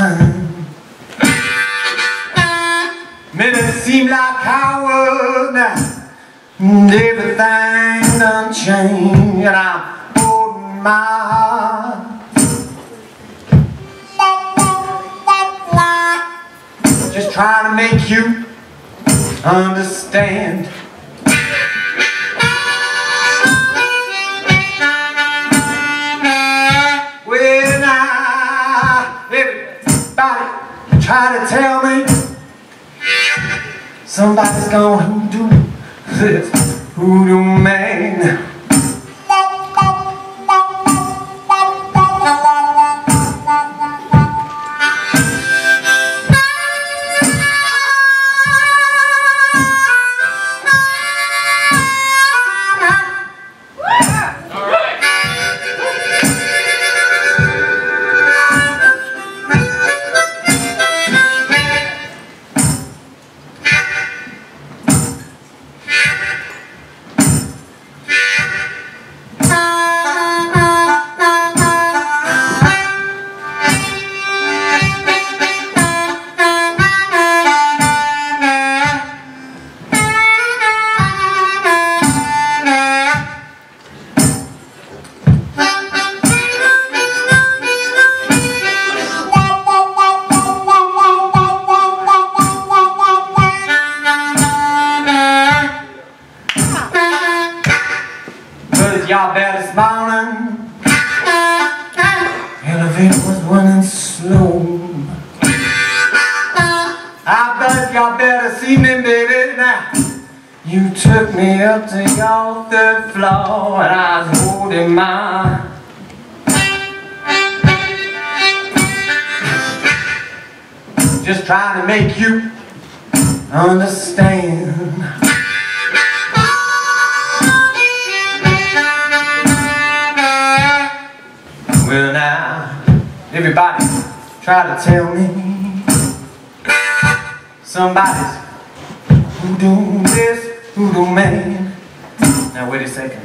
time. Made it seem like cowards now, and everything done changed, and I'm holding my heart. Just trying to make you understand. When everybody try to tell me somebody's gonna do this voodoo man. Y'all better this morning, elevator was running slow. I bet y'all better this evening, baby. Now you took me up to your third floor, and I was holding my just trying to make you understand. Well now, everybody try to tell me somebody's voodoo this, voodoo man. Now wait a second.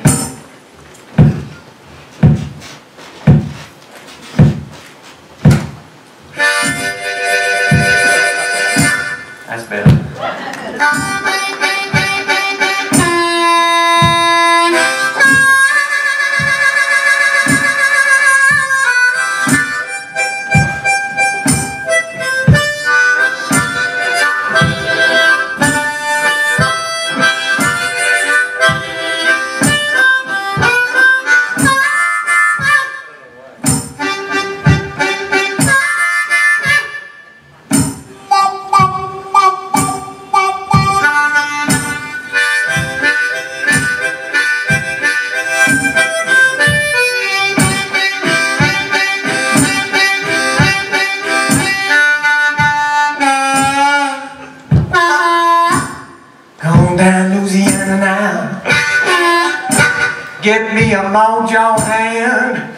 That's better. Get me a mojo hand.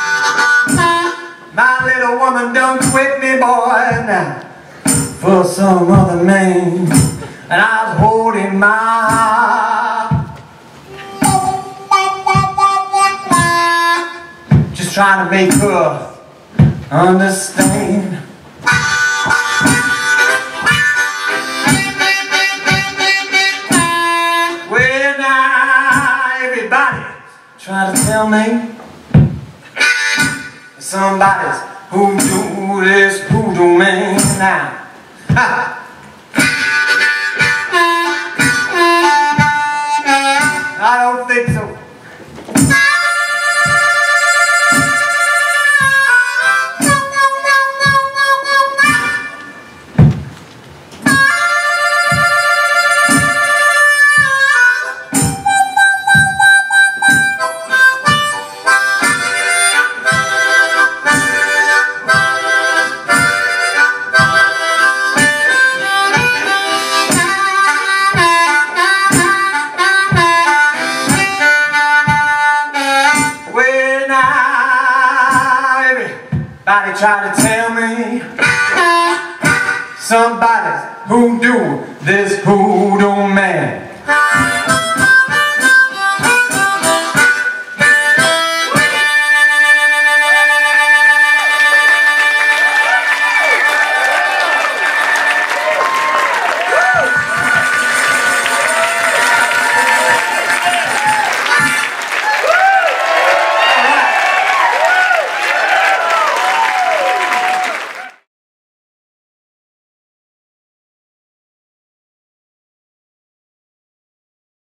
My little woman done quit me, boy, now for some other man. And I was holding my heart, just trying to make her understand. Well now, everybody try to tell me somebody's voodoo this voodoo man now. Ha. I don't think so. Somebody try to tell me somebody's voodoo, this voodoo man.